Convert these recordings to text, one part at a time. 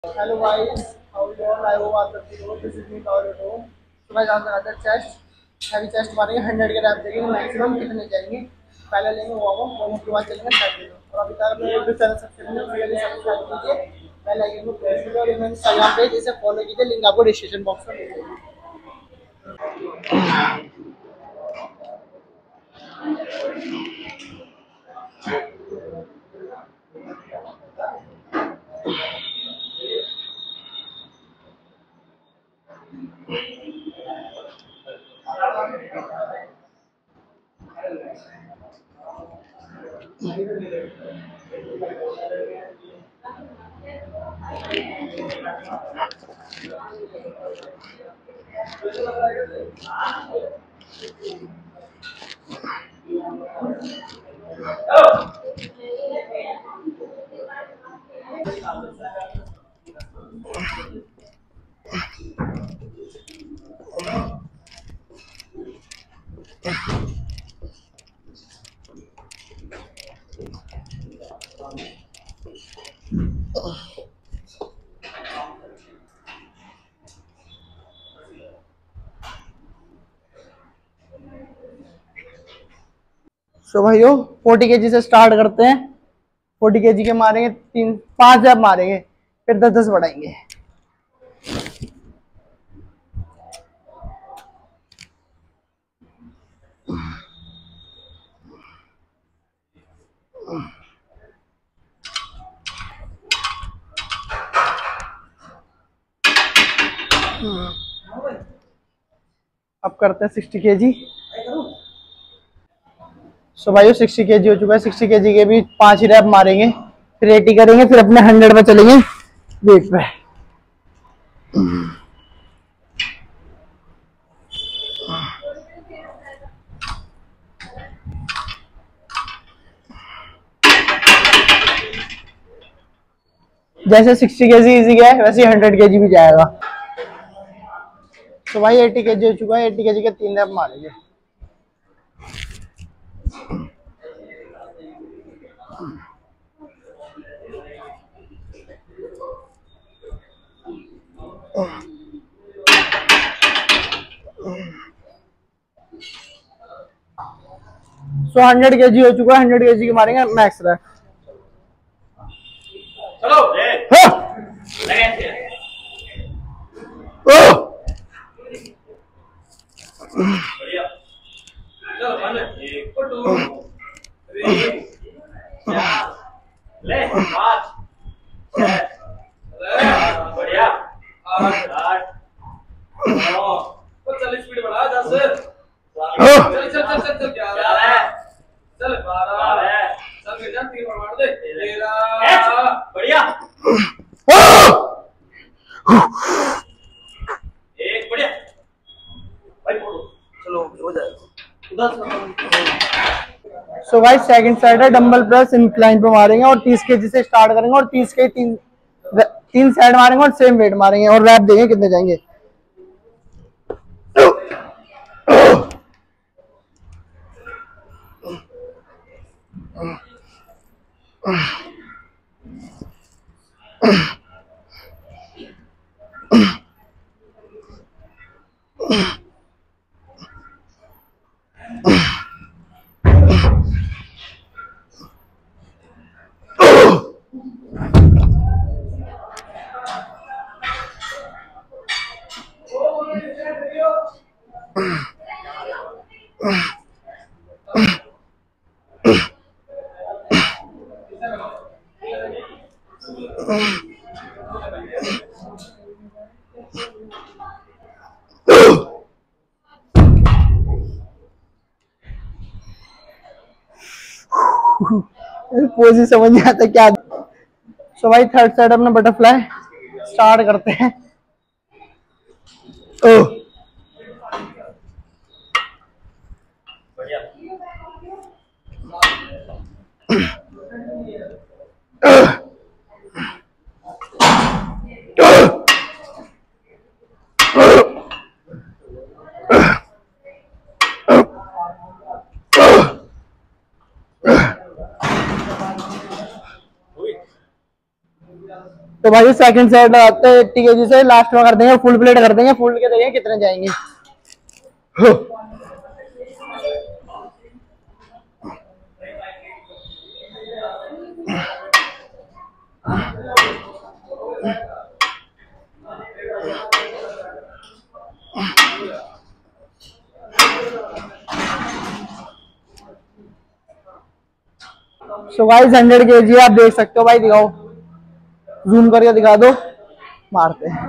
Hello guys, how are you all? I hope आप सब ठीक हो. This is me Paul at home. तो मैं जानना चाहता चेस्ट हैवी चेस्ट मारेंगे 100 के रैप देंगे मैक्सिमम कितने जाएंगे. पहले लेंगे वार्म अप के बाद चलेंगे साइड में. और अभी तक अपने यूट्यूब चैनल सब्सक्राइब सब्सक्राइब कीजिए. बेल आइकन को प्रेस कीजिए और मेरे इंस्टाग्राम पेज इसे फॉलो कीजिए. लिंक आपको डिस्क्रिप्शन बॉक्स में मिल जाएगी. सो भाइयों 40 केजी से स्टार्ट करते हैं. 40 केजी के मारेंगे 5 रैप मारेंगे, फिर 10-10 बढ़ाएंगे. अब करते हैं 60 केजी. सो भाइयों 60 केजी हो चुका है. 60 केजी के भी 5 ही रैप मारेंगे, फिर 80 करेंगे, फिर अपने 100 पे चलेंगे वेट पे. जैसे 60 केजी इजी गया है वैसे 100 केजी भी जाएगा. तो भाई 80 केजी हो चुका है. 80 केजी के 3 रैप मारेंगे. सो 100 केजी हो चुका है. 100 केजी के मारेंगे मैक्स रैप. चलो बढ़िया. चलो ले 5 बढ़िया 8 9 चल स्पीड बढ़ा 10 चल चल चल चल चल 11 चल 12 चल गिर जा 3 मार दे 13 बढ़िया 1 बढ़िया भाई चलो हो जाएगा. सो भाई सेकंड साइड है डंबल प्रेस इंक्लाइन पे मारेंगे और 30 केजी से स्टार्ट करेंगे और 30 के 3 साइड मारेंगे और सेम वेट मारेंगे और रैप देंगे कितने जाएंगे. पोज ही समझ नहीं आता क्या. सो भाई थर्ड साइड अपना बटरफ्लाई स्टार्ट करते हैं. तो तो भाई सेकंड सेट लगाते हैं 80 kg से, लास्ट में कर देंगे फुल प्लेट कर देंगे, फुल के देंगे कितने जाएंगे। सो गाइस 100 kg आप देख सकते हो भाई, दिखाओ जूम करके दिखा दो, मारते हैं।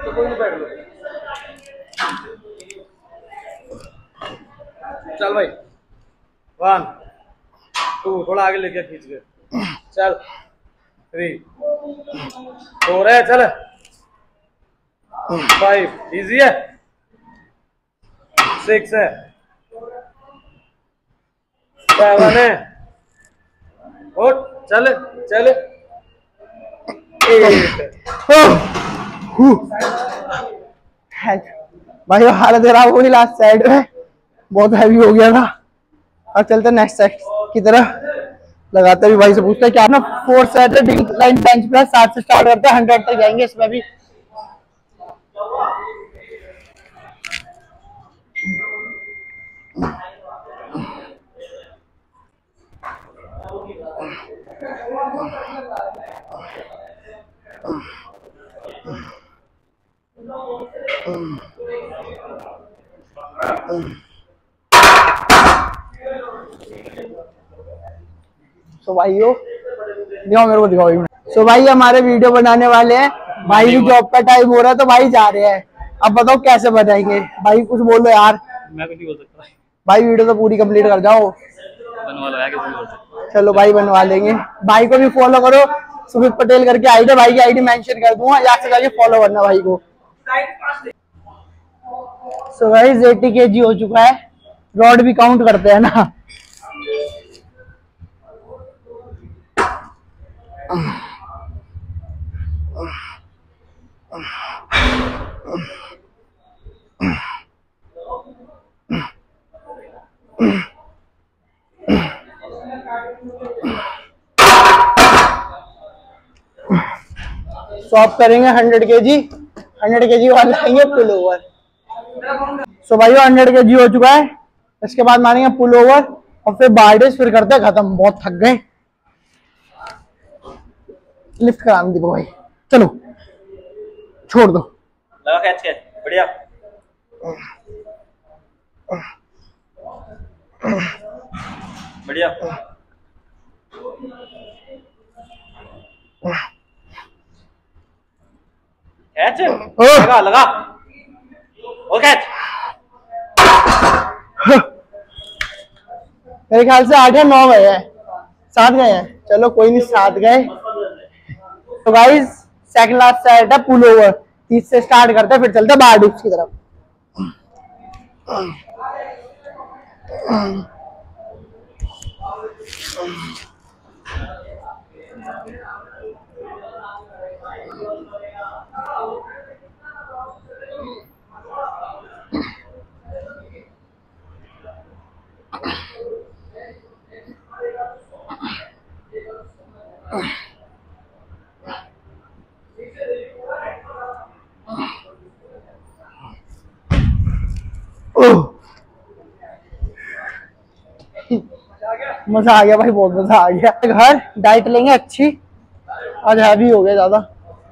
चल भाई 1 2 थोड़ा आगे लेके खींच के चल 3 4 है, चल 5 इजी है, 6 है, 7 है, और चल चल 8 भाई हालत खराब हो गई लास्ट साइड में, बहुत हैवी हो गया था। अब चलते नेक्स्ट सेट की तरफ, लगाते भी भाई से पूछते हैं क्या ना। 4 सेट है डिक्लाइन बेंच प्रेस, 60 से स्टार्ट करते हैं 100 तक जाएंगे इसमें भी। सो भाइयों दिखाओ मेरे को, दिखाओ। सो भाई हमारे वीडियो बनाने वाले हैं, भाई की जॉब का टाइम हो रहा है तो भाई जा रहे हैं। अब बताओ कैसे बनाएंगे, भाई कुछ बोलो यार। मैं कुछ नहीं बोल सकता भाई, वीडियो तो पूरी कंप्लीट कर जाओ। बनवा लो, कैसे बोल सकता। चलो भाई बनवा लेंगे। भाई को भी फॉलो करो, सुमित पटेल करके आईडी, भाई की आईडी मेंशन कर दूंगा, यहाँ से जाके फॉलो करना भाई को। सो गाइस 80 kg हो चुका है, रॉड भी काउंट करते हैं ना। सॉप करेंगे 100 kg, 100 kg वाले आएंगे पुल ओवर। सो भाई 100 kg हो चुका है, इसके बाद मारेंगे पुल ओवर और फिर बारडेज, फिर करते हैं खत्म, बहुत थक गए। लिफ्ट कराना दीपक भाई, चलो छोड़ दो, लगा कैच कैच बढ़िया। बढ़िया कैच लगा लगा और कैच। मेरे ख्याल से 8 या 9 गए हैं, 7 गए हैं, चलो कोई नहीं 7 गए। तो गाइस सेकंड लास्ट सेट है पुल ओवर, 30 से स्टार्ट करते हैं, फिर चलते हैं बार डिप्स की तरफ। मजा आ गया भाई, बहुत मजा आ गया। घर डाइट लेंगे अच्छी, आज हैवी हो गया ज्यादा।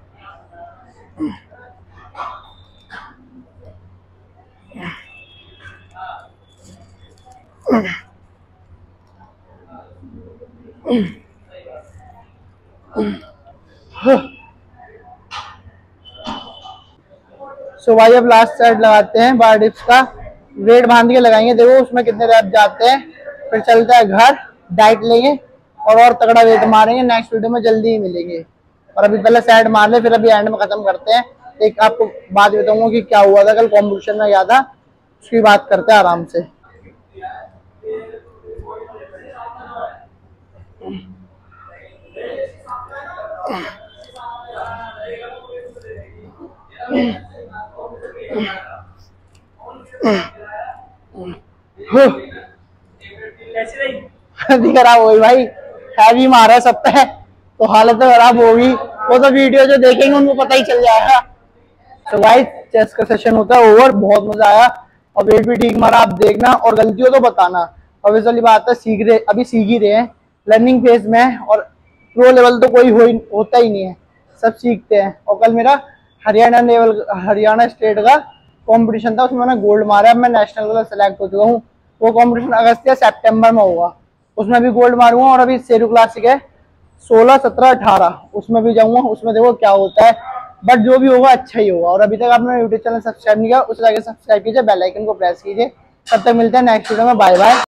सो भाई अब लास्ट सेट लगाते हैं बार डिप्स का, वेट बांध के लगाएंगे, देखो उसमें कितने रैप जाते हैं, फिर चलता है घर, डाइट लेंगे और तगड़ा वेट मारेंगे। नेक्स्ट वीडियो में जल्दी ही मिलेंगे, और अभी पहले सेट मार ले, फिर अभी एंड में खत्म करते हैं। एक आपको बात बताऊंगा कि क्या हुआ था कल कॉम्पिटिशन में, गया था, उसकी बात करते हैं आराम से। खराब हो गई भाई, हैवी मारा सब पे तो हालत तो खराब होगी। वो तो वीडियो जो देखेंगे उनको पता ही चल जाएगा। तो गाइस चेस का सेशन होता है ओवर, बहुत मजा आया और वेट भी ठीक मारा। आप देखना और गलतियों तो बताना। ऑब्वियसली बात है अभी सीख ही रहे हैं, लर्निंग फेज में है और प्रो लेवल तो कोई होता ही नहीं है, सब सीखते हैं। और कल मेरा हरियाणा स्टेट का कंपटीशन था, उसमें मैंने गोल्ड मारा। अब मैं नेशनल का सेलेक्ट हो चुका हूँ। वो कंपटीशन अगस्त या सितंबर में होगा, उसमें भी गोल्ड मारूंगा। और अभी शेरू क्लासिक है 16, 17, 18, उसमें भी जाऊंगा। उसमें देखो क्या होता है, बट जो भी होगा अच्छा ही होगा। और अभी तक आपने यूट्यूब चैनल सब्सक्राइब नहीं किया, उसे जाके सब्सक्राइब कीजिए, बेल आइकन को प्रेस कीजिए। तब तक मिलते हैं नेक्स्ट वीडियो में, बाय बाय।